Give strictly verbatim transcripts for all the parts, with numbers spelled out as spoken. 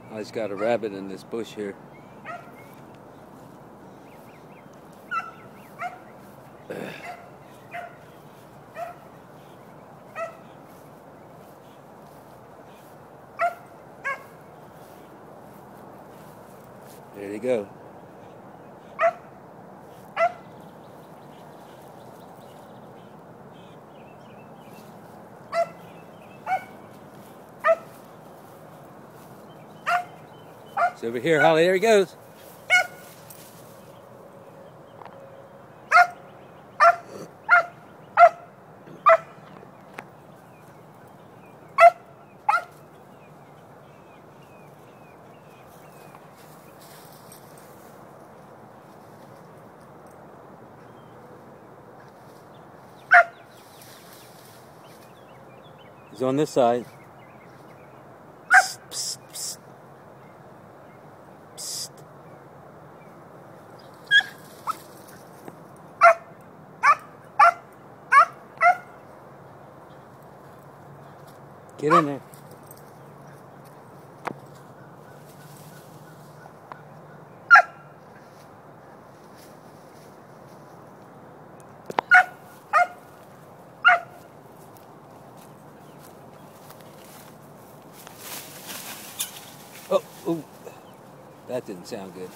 I just got a rabbit in this bush here. There they go. It's over here, Holly. There he goes. He's on this side. Psst, psst, psst. Psst. Get in there. Oh, ooh. That didn't sound good.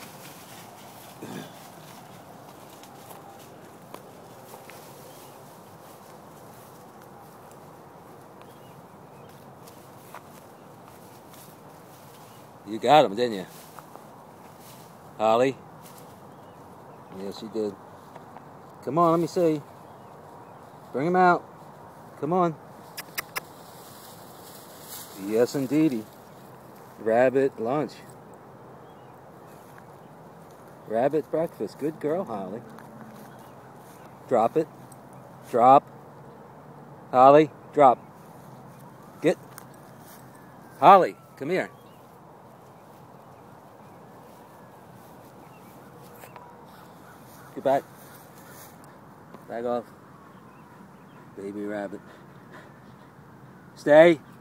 You got him, didn't you? Holly? Yes, you did. Come on, let me see. Bring him out. Come on. Yes, indeedy. Rabbit lunch. Rabbit breakfast. Good girl, Holly. Drop it. Drop. Holly, drop. Get. Holly, come here. Get back. Back off. Baby rabbit. Stay.